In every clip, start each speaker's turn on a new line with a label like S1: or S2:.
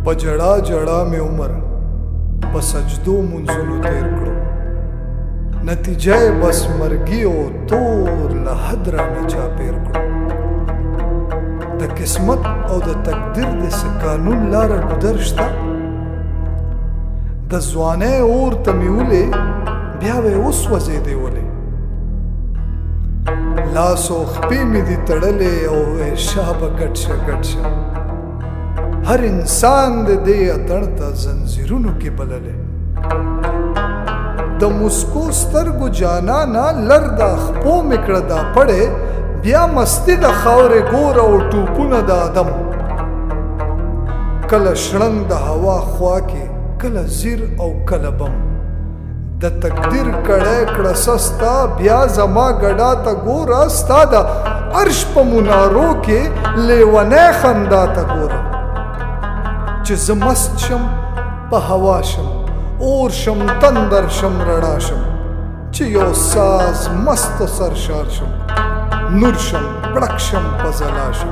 S1: په جړا جړا مې عمر په سجدو منځونو تیر کړو نتیجه بس مرګي او تور له حد رانه چاپېر کړو د قسمت او د تقدیر داسې قانون لاره ګودر شته د ځوانۍ اور ته مې ولې بیا به اوس وځېدې ولې لاس او خپې مې دي تړلې او شا به ګډ شه ګډ شه هر انسان د دې اتڼ ته زنځیرونو کې بللې د مسکو سترګو جانانه لر د خپو مې کړه دا پړې بیا مستی د خاورې ګور او ټوپونه د ادم کله شړنګ د هوا خوا کې کله زیر او کله بم د تقدیر کړه کړه سستا بیا زما ګډا ته ګوره ستا د عرش په منارو کې لیونی خندا ته ګوره چې زه مست شم په هوا شم اور شم تندر شم رڼا شم چې یو ساز مست سرشار شم نور شم پړک شم په ځلا شم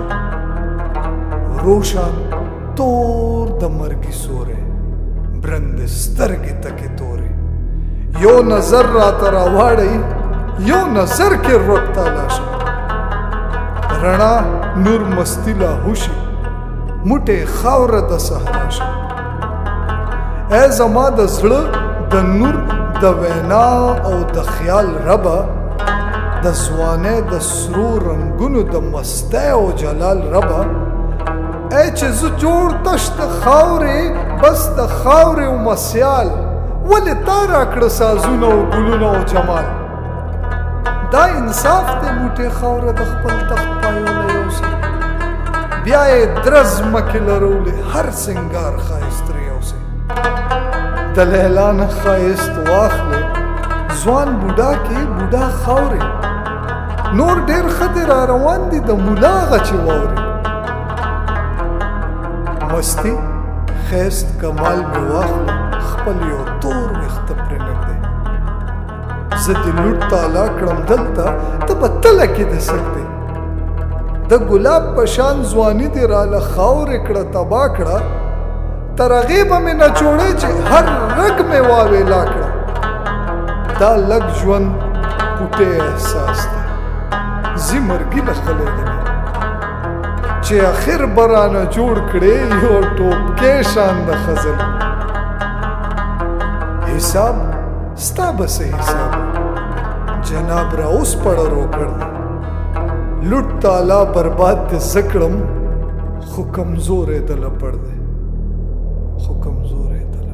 S1: روشن تور د مرګي سورې برند سترګې تکې تورې یو نظر راته راواړئ یو نظر کې روټ تالا شم رڼا نور مستی لا هوشي موټې خاوره د صحرا شم ای زما د زړه د نور د وینا او د خیال ربه د ځوانۍ د سرو رنګونو د مستی او جلال ربه ای چې زه جوړ تش د خاورې بس د خاورې و مسیال ولې تا راکړه سازونه او ګلونه او جمال دا انصاف دی موټې خاوره د خپل تخت پایوله یوسي بیا یې درز مکې لرولې هر سنګار ښایست ترې یوسي د لیلا نه ښایست واخلې ځوان بوډا کې بوډا خاورې نور ډېر ښه دی را روان دي د ملا غچې واورې مستی خیست کمال مې واخلې خپل یو تور ویښته پرې نږدې زه دې لوټ تالا کړم دلته ته به تله کې د سکدې د ګلاب په شان ځواني دې راله خاورې کړه تبا کړه تر هغې به مې نچوړې چې هر رګ مې واویلا کړه دا لږ ژوند پوټی احساس دی زی مرګي له خلیدلې چې اخر به رانه جوړ کړې یو ټوپکې شان د خزل حساب ستا به څه حساب جناب را اوس پړه روکړ لوټ تالا برباد دې زه کړم خو کمزوری د لپړ دی خو کمزوری د